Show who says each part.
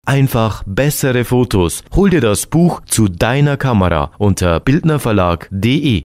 Speaker 1: einfach bessere Fotos. Hol dir das Buch zu deiner Kamera unter bildnerverlag.de.